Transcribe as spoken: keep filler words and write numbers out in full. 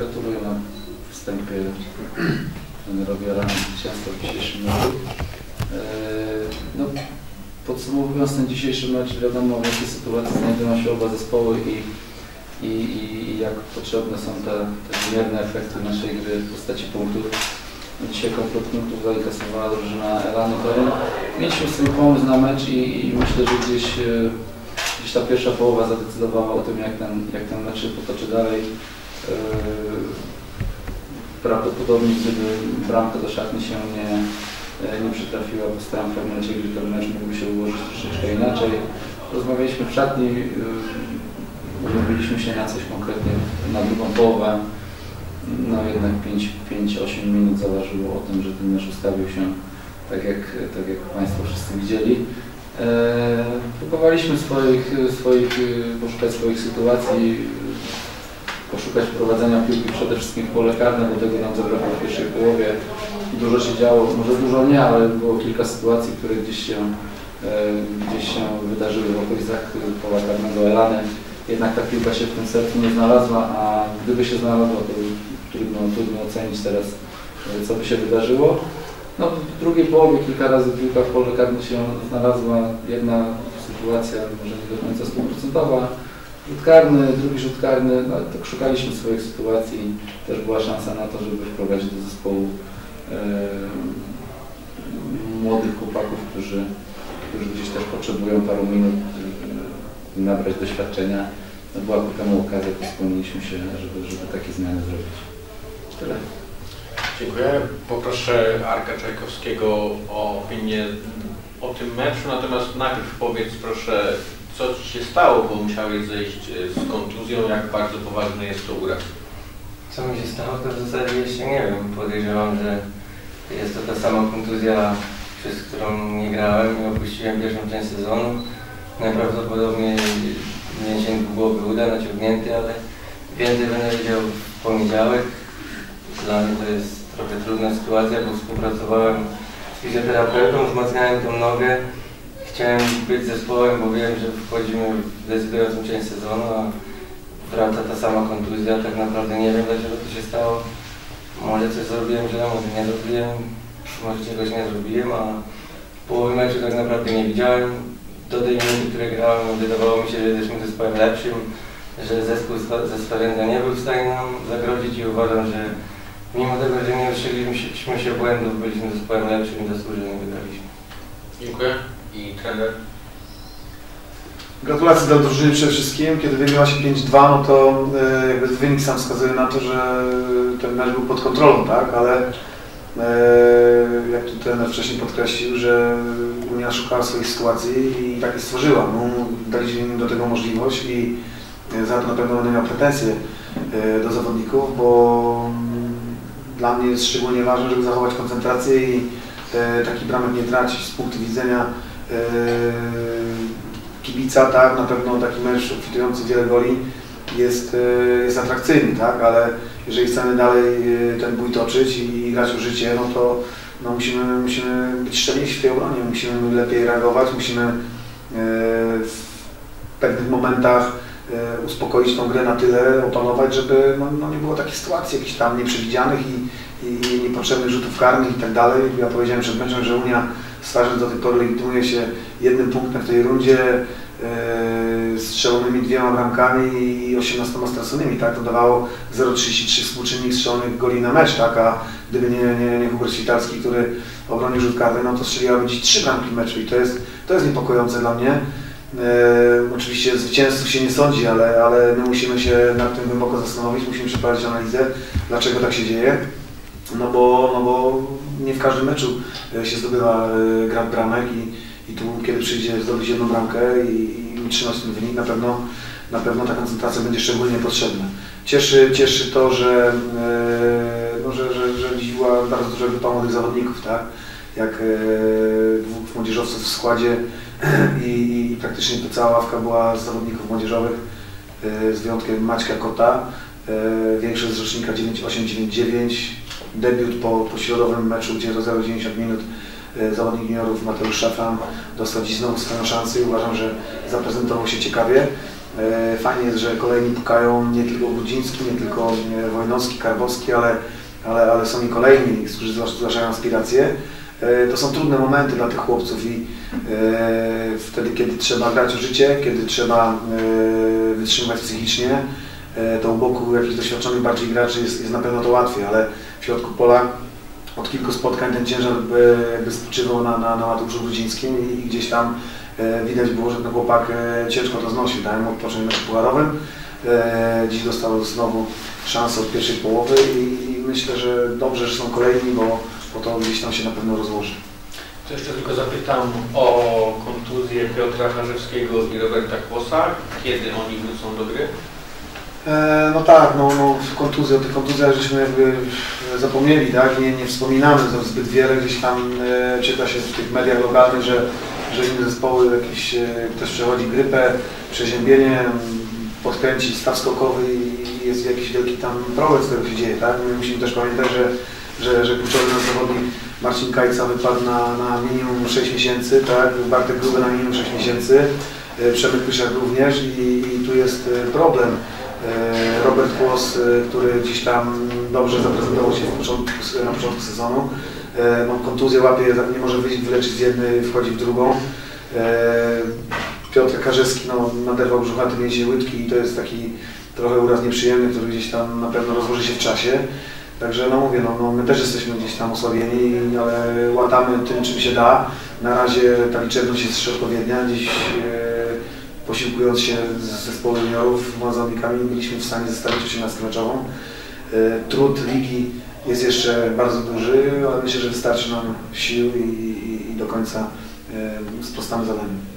Gratuluję na wstępie trenerowi Elany zwycięstwa w dzisiejszym meczu. No, podsumowując ten dzisiejszy mecz, wiadomo, w jakiej sytuacji znajdują się oba zespoły i, i, i jak potrzebne są te, te wymierne efekty naszej gry w postaci punktów. Dzisiaj komplet punktów zainkasowała drużyna Elany. Mieliśmy swój pomysł na mecz i, i myślę, że gdzieś, gdzieś ta pierwsza połowa zadecydowała o tym, jak ten, jak ten mecz się potoczy dalej. Prawdopodobnie gdyby bramka do szatni się nie, nie przytrafiła, postaram w pewnym momencie, gdy ten mecz mógłby się ułożyć troszeczkę inaczej. Rozmawialiśmy w szatni, umówiliśmy się na coś konkretnie na drugą połowę. No jednak pięć osiem minut zaważyło o tym, że ten mecz ustawił się tak jak, tak jak Państwo wszyscy widzieli. Eee, próbowaliśmy swoich, swoich, poszukać swoich sytuacji, poszukać prowadzenia piłki przede wszystkim w pole karne, bo tego nam zabrakło w pierwszej połowie. Dużo się działo, może dużo nie, ale było kilka sytuacji, które gdzieś się, e, gdzieś się wydarzyły w okolicach pola karnego Elany. Jednak ta piłka się w tym sercu nie znalazła, a gdyby się znalazła, to trudno, trudno ocenić teraz, co by się wydarzyło. No, w drugiej połowie kilka razy piłka w pole karnym się znalazła. Jedna sytuacja, może nie do końca stuprocentowa. Rzut karny, drugi rzut karny, no, tak szukaliśmy swoich sytuacji. Też była szansa na to, żeby wprowadzić do zespołu e, młodych chłopaków, którzy, którzy gdzieś też potrzebują paru minut, e, nabrać doświadczenia. No, była ku temu okazja, to spełniliśmy się, żeby, żeby takie zmiany zrobić. Tyle. Dziękuję. Poproszę Arka Czajkowskiego o opinię o tym meczu, natomiast najpierw powiedz proszę, co Ci się stało, bo musiałeś zejść z kontuzją, jak bardzo poważny jest to uraz? Co mi się stało, to w zasadzie jeszcze nie wiem. Podejrzewam, że jest to ta sama kontuzja, przez którą nie grałem i opuściłem pierwszą część sezonu. Najprawdopodobniej mięsień głowy uda naciągnięty, ale więcej będę wiedział w poniedziałek. Dla mnie to jest trochę trudna sytuacja, bo współpracowałem z fizjoterapeutą, wzmacniałem tą nogę. Chciałem być zespołem, bo wiem, że wchodzimy w decydującą część sezonu, a wraca ta sama kontuzja. Tak naprawdę nie wiem, dlaczego to się stało. Może coś zrobiłem źle, może nie zrobiłem, może czegoś nie zrobiłem, a połowy meczu tak naprawdę nie widziałem. Do tej minuty, które grałem, wydawało mi się, że jesteśmy zespołem lepszym, że zespół ze Sławiędza nie był w stanie nam zagrozić i uważam, że mimo tego, że nie dostrzegliśmy się błędów, byliśmy zespołem lepszym i zasłużenie wygraliśmy. Dziękuję. I trener? Gratulacje dla drużyny przede wszystkim. Kiedy wygrywa się pięć dwa, no to e, jakby wynik sam wskazuje na to, że ten mecz był pod kontrolą, tak? Ale e, jak tu trener wcześniej podkreślił, że Unia szukała swoich sytuacji i takie stworzyła. No, daliśmy im do tego możliwość i za to na pewno będę miał pretensje e, do zawodników, bo dla mnie jest szczególnie ważne, żeby zachować koncentrację i e, taki bramek nie tracić z punktu widzenia kibica, tak, na pewno taki mecz obfitujący w wiele goli jest, jest atrakcyjny, tak, ale jeżeli chcemy dalej ten bój toczyć i grać o życie, no to no musimy, musimy być szczelniejsi w tej obronie, musimy lepiej reagować, musimy w pewnych momentach uspokoić tą grę na tyle, opanować, żeby no, no nie było takich sytuacji jakichś tam nieprzewidzianych i, i niepotrzebnych rzutów karnych i tak dalej. Ja powiedziałem przed meczem, że Unia Starzec do tej pory legitymuje się jednym punktem w tej rundzie, yy, strzelonymi dwiema bramkami i osiemnastoma straconymi, tak? To dawało zero przecinek trzydzieści trzy współczynnik strzelonych goli na mecz, tak? A gdyby nie, nie, nie Hubert Świtalski, który obronił rzut karny, no to strzeliłaby dziś trzy bramki w meczu i to jest, to jest niepokojące dla mnie. Yy, oczywiście zwycięzców się nie sądzi, ale, ale my musimy się nad tym głęboko zastanowić, musimy przeprowadzić analizę, dlaczego tak się dzieje. No bo, no bo nie w każdym meczu się zdobywa gra bramek i, i tu kiedy przyjdzie zdobyć jedną bramkę i, i utrzymać ten wynik, na pewno, na pewno ta koncentracja będzie szczególnie potrzebna. Cieszy, cieszy to, że, no, że, że, że dziś była bardzo duża grupa młodych zawodników, tak? Jak dwóch młodzieżowców w składzie i, i praktycznie to cała ławka była z zawodników młodzieżowych z wyjątkiem Maćka Kota. Większość z rocznika dziewięć osiem dziewięć dziewięć, debiut po, po środowym meczu, gdzie rozegrał dziewięćdziesiąt minut zawodnik juniorów Mateusz Szafran dostał dziś znowu swoją szansę i uważam, że zaprezentował się ciekawie. Fajnie jest, że kolejni pukają, nie tylko Grudziński, nie tylko Wojnowski, Karbowski, ale, ale, ale są i kolejni, którzy zgłaszają aspiracje. To są trudne momenty dla tych chłopców i wtedy, kiedy trzeba grać o życie, kiedy trzeba wytrzymać psychicznie, to u boku jakichś doświadczonych bardziej graczy jest, jest na pewno to łatwiej, ale w środku pola od kilku spotkań ten ciężar jakby spoczywał na, na, na Mateuszu Grudzińskim i, i gdzieś tam widać było, że ten chłopak ciężko to znosił. Dałem mu odpocząć meczu pucharowym. Dziś dostał znowu szansę od pierwszej połowy i, i myślę, że dobrze, że są kolejni, bo, bo to gdzieś tam się na pewno rozłoży. To jeszcze tylko zapytam o kontuzję Piotra Harzewskiego i Roberta Kłosa. Kiedy oni wrócą do gry? E, no tak, no, no kontuzje, o tych kontuzjach żeśmy jakby zapomnieli, tak? Nie, nie wspominamy zbyt wiele, gdzieś tam e, czyta się w tych mediach lokalnych, że, że inne zespoły jakieś, e, ktoś przechodzi grypę, przeziębienie, podkręci staw skokowy i jest jakiś wielki tam problem z tego się dzieje, tak? My musimy też pamiętać, że, że, że kluczowy nasz zawodnik Marcin Kajca wypadł na, na minimum sześć miesięcy, tak? Bartek Grube na minimum sześć miesięcy, e, Przemek Pyszak również i, i tu jest problem. Robert Kłos, który gdzieś tam dobrze zaprezentował się w początku, na początku sezonu. No, kontuzję łapie, nie może wyjść, wyleczyć z jednej, wchodzi w drugą. Piotr Karzewski no, naderwał brzuchaty mięsień łydki i to jest taki trochę uraz nieprzyjemny, który gdzieś tam na pewno rozłoży się w czasie. Także no mówię, no, no, my też jesteśmy gdzieś tam osłabieni, ale łatamy tym, czym się da. Na razie ta liczebność jest odpowiednia. Dziś posiłkując się z zespołem juniorów młodzonikami byliśmy w stanie zestawić osiemnastomeczową. Trud ligi jest jeszcze bardzo duży, ale myślę, że wystarczy nam sił i, i, i do końca sprostamy zadaniu.